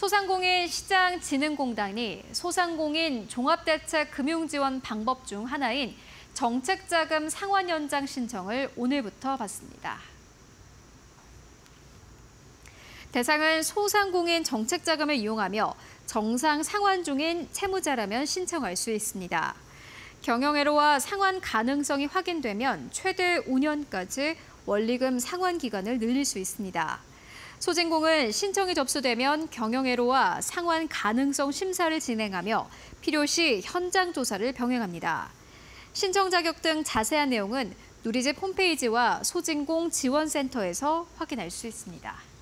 소상공인 시장진흥공단이 소상공인 종합대책 금융지원 방법 중 하나인 정책자금 상환 연장 신청을 오늘부터 받습니다. 대상은 소상공인 정책자금을 이용하며 정상 상환 중인 채무자라면 신청할 수 있습니다. 경영애로와 상환 가능성이 확인되면 최대 5년까지 원리금 상환 기간을 늘릴 수 있습니다. 소진공은 신청이 접수되면 경영애로와 상환 가능성 심사를 진행하며 필요시 현장 조사를 병행합니다. 신청 자격 등 자세한 내용은 누리집 홈페이지와 소진공 지원센터에서 확인할 수 있습니다.